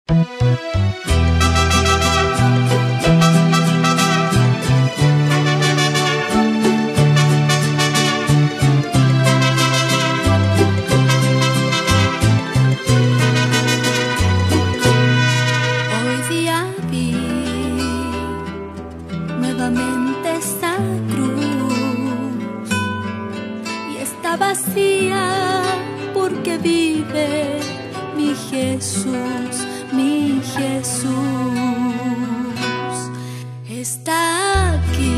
Hoy día vi nuevamente esta cruz y está vacía porque vive mi Jesús, mi Jesús está aquí.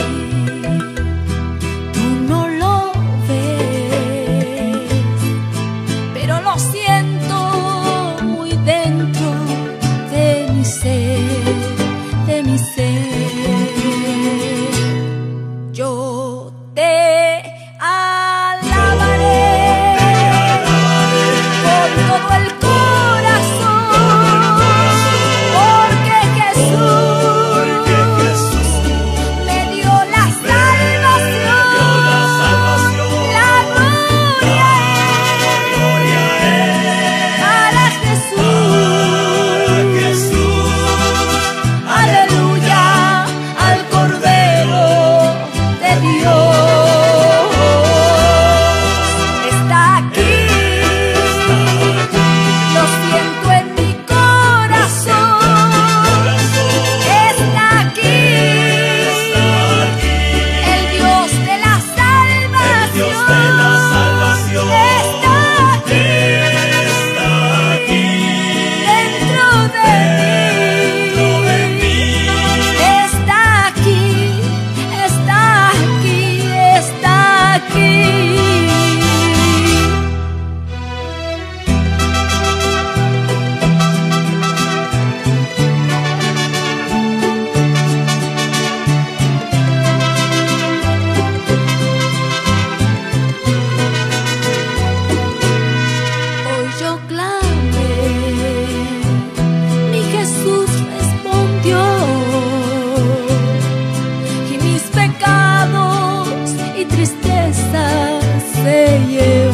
Tú no lo ves, pero lo siento muy dentro de mi ser, de mi ser. Yo te alabaré con todo el corazón, porque Jesús me dio la salvación, la gloria es para Jesús. Aleluya al Cordero de Dios. Está aquí, lo siento en mi corazón. Está aquí, el Dios de la salvación. Está aquí, dentro de mí. Está aquí, está aquí, está aquí. Hoy yo clamé, mi Jesús respondió, y mis pecados y tristezas se llevaron.